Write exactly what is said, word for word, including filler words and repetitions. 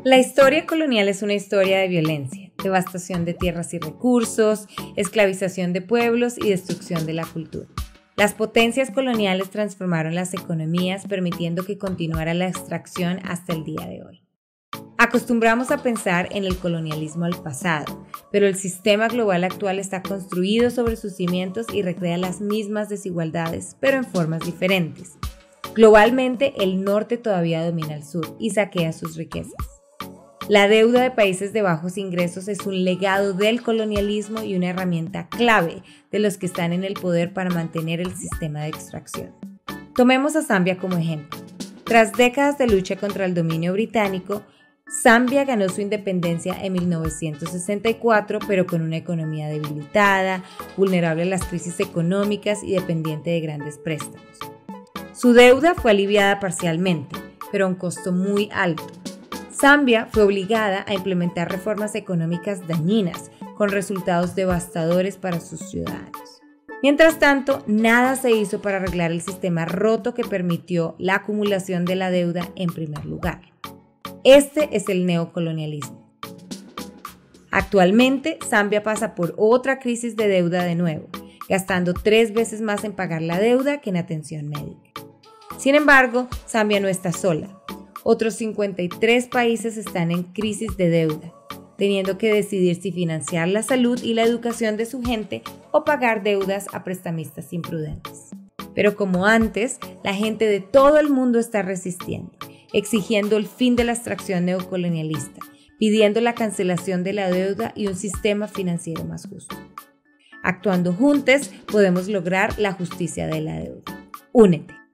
La historia colonial es una historia de violencia, devastación de tierras y recursos, esclavización de pueblos y destrucción de la cultura. Las potencias coloniales transformaron las economías, permitiendo que continuara la extracción hasta el día de hoy. Acostumbramos a pensar en el colonialismo al pasado, pero el sistema global actual está construido sobre sus cimientos y recrea las mismas desigualdades, pero en formas diferentes. Globalmente, el norte todavía domina al sur y saquea sus riquezas. La deuda de países de bajos ingresos es un legado del colonialismo y una herramienta clave de los que están en el poder para mantener el sistema de extracción. Tomemos a Zambia como ejemplo. Tras décadas de lucha contra el dominio británico, Zambia ganó su independencia en mil novecientos sesenta y cuatro, pero con una economía debilitada, vulnerable a las crisis económicas y dependiente de grandes préstamos. Su deuda fue aliviada parcialmente, pero a un costo muy alto. Zambia fue obligada a implementar reformas económicas dañinas, con resultados devastadores para sus ciudadanos. Mientras tanto, nada se hizo para arreglar el sistema roto que permitió la acumulación de la deuda en primer lugar. Este es el neocolonialismo. Actualmente, Zambia pasa por otra crisis de deuda de nuevo, gastando tres veces más en pagar la deuda que en atención médica. Sin embargo, Zambia no está sola. Otros cincuenta y tres países están en crisis de deuda, teniendo que decidir si financiar la salud y la educación de su gente o pagar deudas a prestamistas imprudentes. Pero como antes, la gente de todo el mundo está resistiendo, exigiendo el fin de la extracción neocolonialista, pidiendo la cancelación de la deuda y un sistema financiero más justo. Actuando juntos, podemos lograr la justicia de la deuda. Únete.